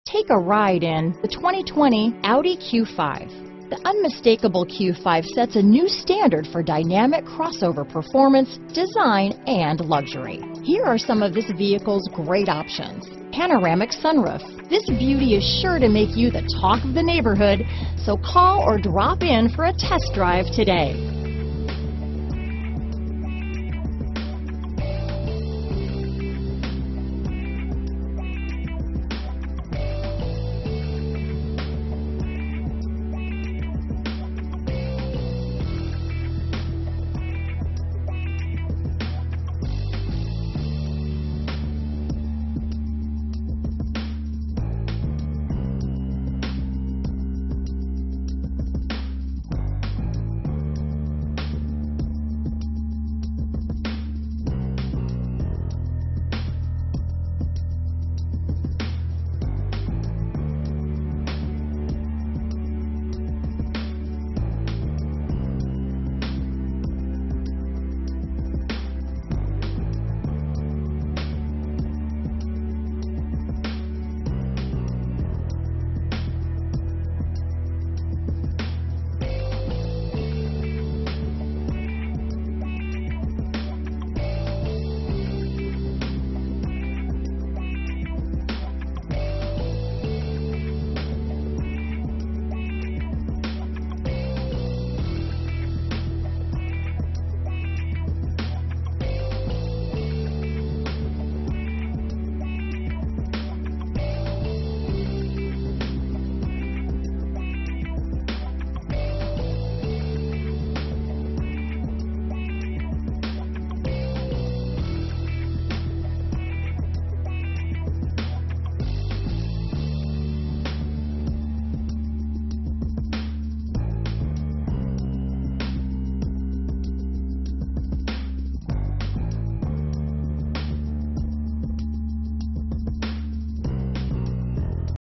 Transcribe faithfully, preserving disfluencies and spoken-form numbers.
Take a ride in the twenty twenty Audi Q five. The unmistakable Q five sets a new standard for dynamic crossover performance, design, and luxury. Here are some of this vehicle's great options: panoramic sunroof. This beauty is sure to make you the talk of the neighborhood, so call or drop in for a test drive today.